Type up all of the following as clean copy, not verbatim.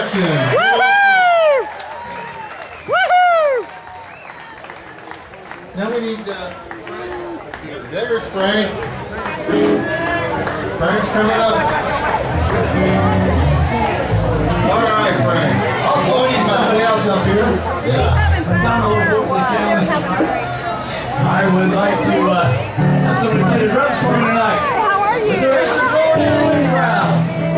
production. Woohoo! Woohoo! Now we need there's Frank. Frank's coming up. All right, Frank. Also need somebody else up here. Yeah. Since I'm a little vocally challenged, I would like to have somebody play the drums for me tonight. How are you? Is there Mr. Jordan in the crowd?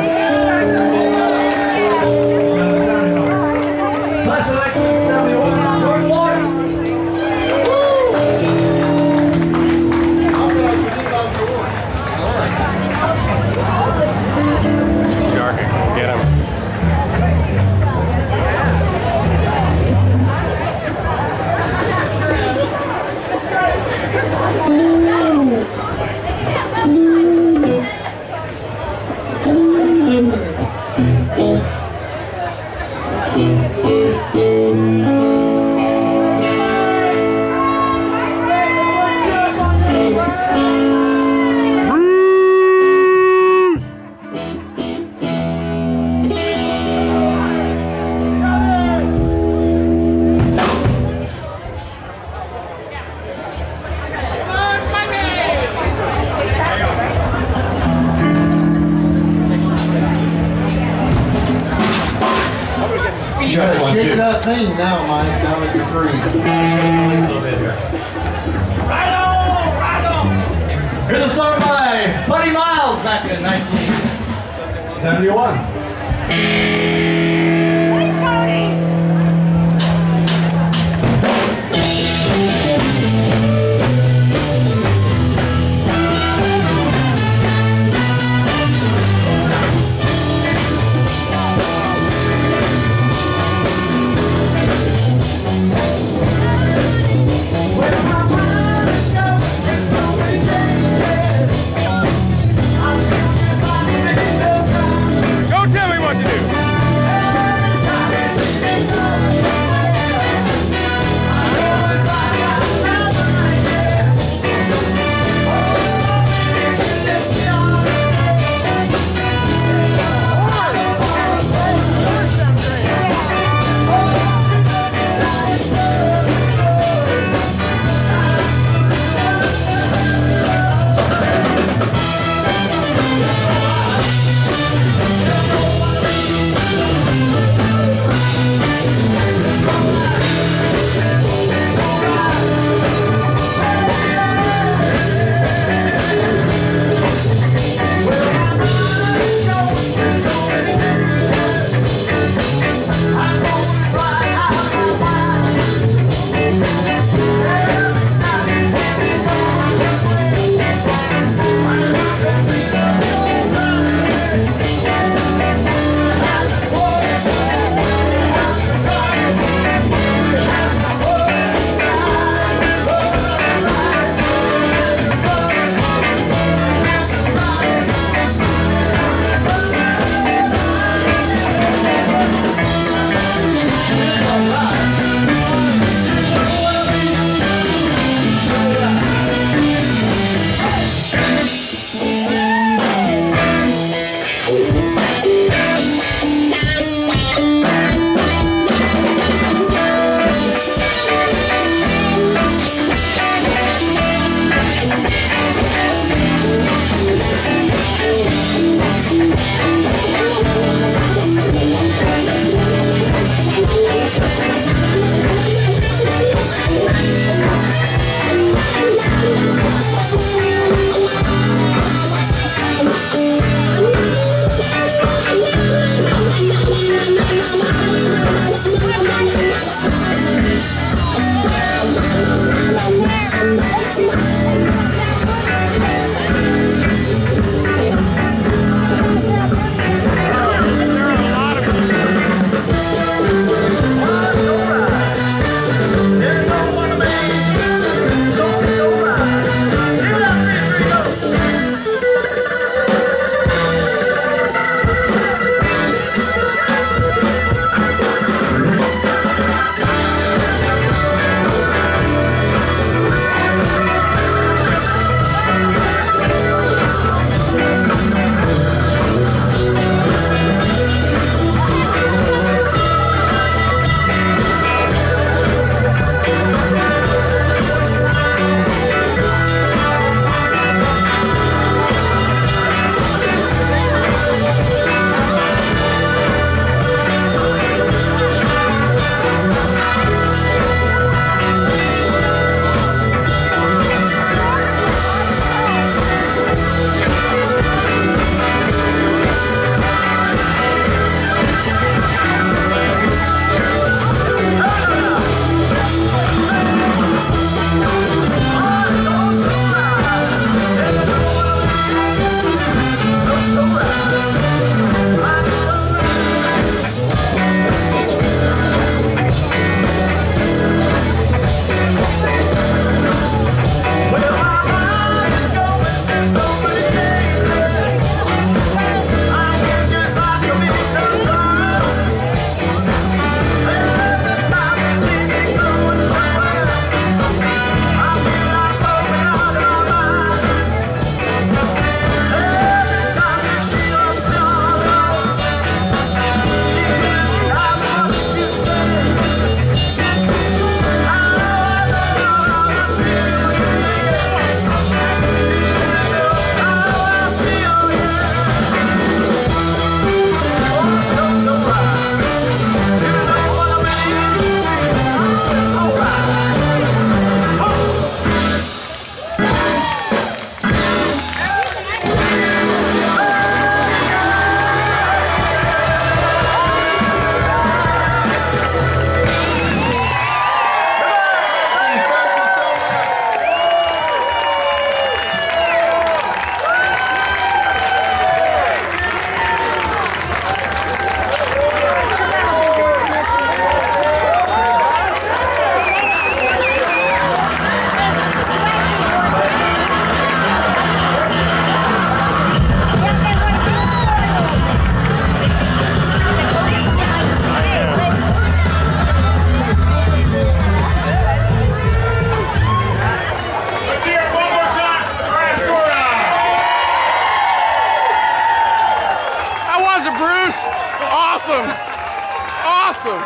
Class of 1971, Jordan Water. How could I forget about George? It's too dark, I can't get him. You gotta shake that thing now, Mike. Now that you're free. Right on! Right on! Here's a song by Buddy Miles back in 1971. Hey, Tony! Don't tell me what to do. awesome. Awesome.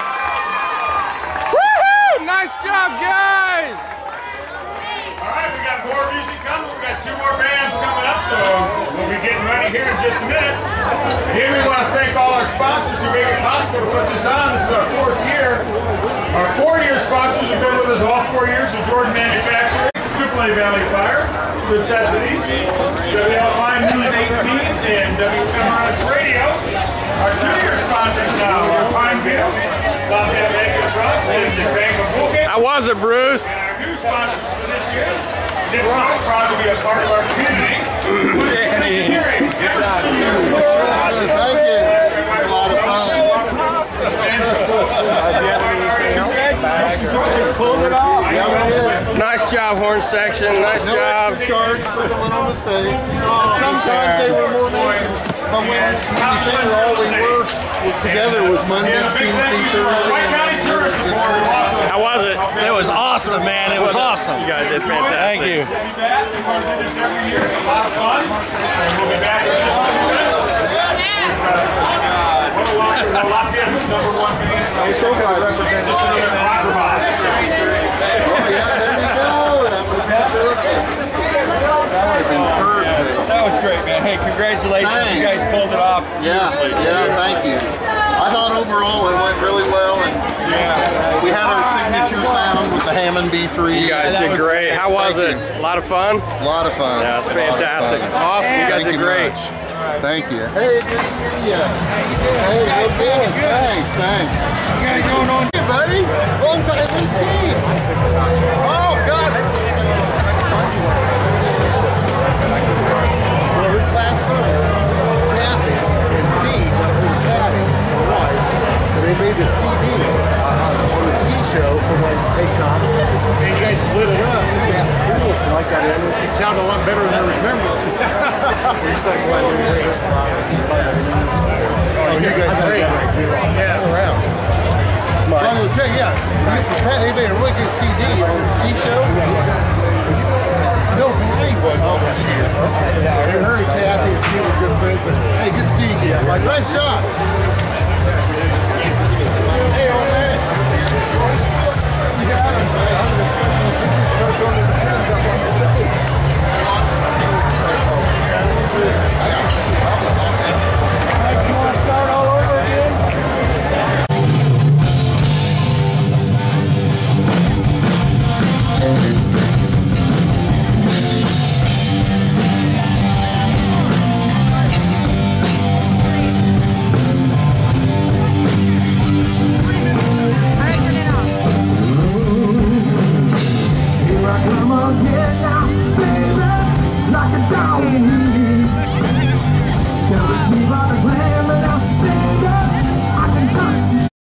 Woohoo! Nice job, guys. All right, we got more music coming. We got 2 more bands coming up, so we'll be getting ready here in just a minute. Again, we want to thank all our sponsors who make it possible to put this on. This is our 4th year. Our 4-year sponsors have been with us all 4 years. The Jordan Manufacturing, AAA Valley Fire, Necessity, WLI News 18, and WMRS Radio. Our 2-year sponsors now are Pineview, Lafayette Bank and Trust, and the Bank of Vulcan. How was it, Bruce? And our new sponsors for this year, Nick's so proud to be a part of our community. Engineering. Thank you. It's a lot of fun. Pulled it off. Nice job, horn section. Nice No job. extra charge for the little mistake. Sometimes they were more negative, but when you figure all we were together was Monday, Tuesday, Thursday. How was it? It was awesome, man. It was awesome. You guys did fantastic. Thank you. We'll do this every year. It's a lot of fun. And we'll be back in just a minute. Lafayette's #1 band. So guys. Just another copper box. Oh yeah, there we go. That would be perfect. That would have been perfect. That was great, man. Hey, congratulations. Thanks. You guys pulled it off. Yeah, thank you. I thought overall it went really well, and we had our signature sound with the Hammond B3. You guys did great. How was it? A lot of fun? A lot of fun. Yeah, it's fantastic. Awesome. You guys did great. Thank you. Hey, good to see you. Hey, real good. Thanks. You got it going on. Hey, buddy. Long time no see. Oh, God. Well, this last summer, Kathy and Steve went with Patty, my wife, and they made a CD on the ski show for my hey Tom. And you guys lit it up. Yeah, cool. I like that. It sounded a lot better than I remember. Oh, you guys are great. Yeah, all around. Well, I will tell you, they made a really good CD on the ski show. No, Patty was on this year. Yeah, I heard